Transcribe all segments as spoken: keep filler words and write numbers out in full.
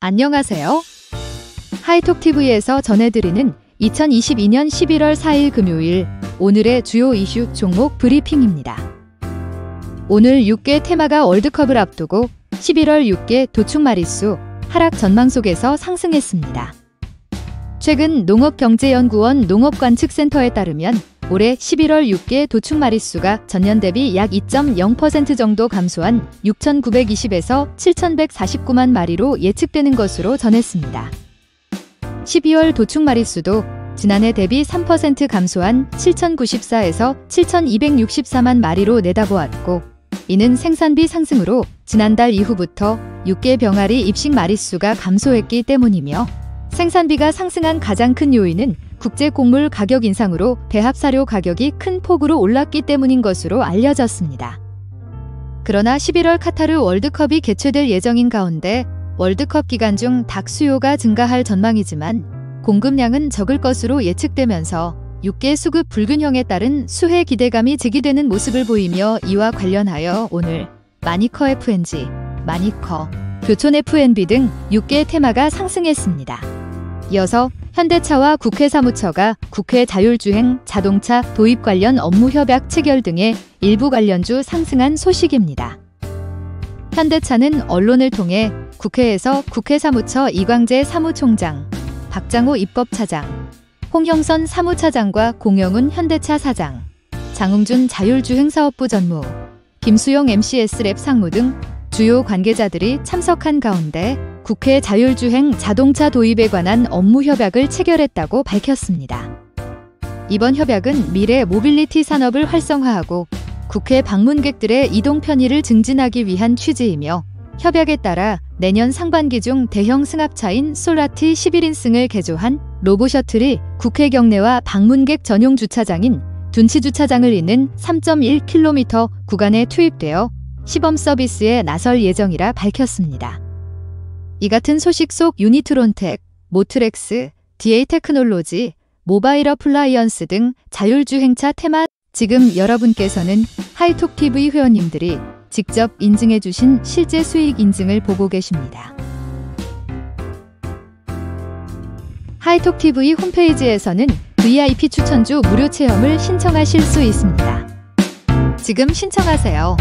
안녕하세요. 하이톡티비에서 전해드리는 이천이십이년 십일월 사일 금요일 오늘의 주요 이슈 종목 브리핑입니다. 오늘 육 개 테마가 월드컵을 앞두고 십일월 육 개 도축 마리수 하락 전망 속에서 상승했습니다. 최근 농업경제연구원 농업관측센터에 따르면 올해 십일월 육 개 도축 마리수가 전년 대비 약 이 점 영 퍼센트 정도 감소한 육천구백이십에서 칠천백사십구만 마리로 예측되는 것으로 전했습니다. 십이월 도축 마리수도 지난해 대비 삼 퍼센트 감소한 칠천구십사에서 칠천이백육십사만 마리로 내다보았고, 이는 생산비 상승으로 지난달 이후부터 육 개 병아리 입식 마리수가 감소했기 때문이며, 생산비가 상승한 가장 큰 요인은 국제 곡물 가격 인상으로 배합사료 가격이 큰 폭으로 올랐기 때문인 것으로 알려졌습니다. 그러나 십일월 카타르 월드컵이 개최될 예정인 가운데 월드컵 기간 중 닭 수요가 증가할 전망이지만 공급량은 적을 것으로 예측되면서 육 개 수급 불균형에 따른 수혜 기대감이 제기되는 모습을 보이며, 이와 관련하여 오늘 마니커 에프엔지, 마니커, 교촌 에프엔비 등 육 개 테마가 상승했습니다. 이어서 현대차와 국회 사무처가 국회 자율주행 자동차 도입 관련 업무 협약 체결 등의 일부 관련주 상승한 소식입니다. 현대차는 언론을 통해 국회에서 국회 사무처 이광재 사무총장, 박장호 입법차장, 홍형선 사무차장과 공영훈 현대차 사장, 장웅준 자율주행사업부 전무, 김수용 엠씨에스랩 상무 등 주요 관계자들이 참석한 가운데 국회 자율주행 자동차 도입에 관한 업무 협약을 체결했다고 밝혔습니다. 이번 협약은 미래 모빌리티 산업을 활성화하고 국회 방문객들의 이동 편의를 증진하기 위한 취지이며, 협약에 따라 내년 상반기 중 대형 승합차인 솔라티 십일 인승을 개조한 로보셔틀이 국회 경내와 방문객 전용 주차장인 둔치 주차장을 잇는 삼 점 일 킬로미터 구간에 투입되어 시범 서비스에 나설 예정이라 밝혔습니다. 이 같은 소식 속 유니트론텍, 모트렉스, 디에이 테크놀로지, 모바일 어플라이언스 등 자율주행차 테마, 지금 여러분께서는 하이톡티비 회원님들이 직접 인증해주신 실제 수익 인증을 보고 계십니다. 하이톡티비 홈페이지에서는 브이아이피 추천주 무료 체험을 신청하실 수 있습니다. 지금 신청하세요.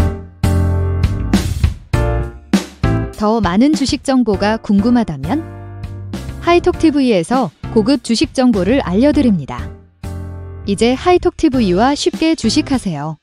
더 많은 주식 정보가 궁금하다면 하이톡티비에서 고급 주식 정보를 알려드립니다. 이제 하이톡티비와 쉽게 주식하세요.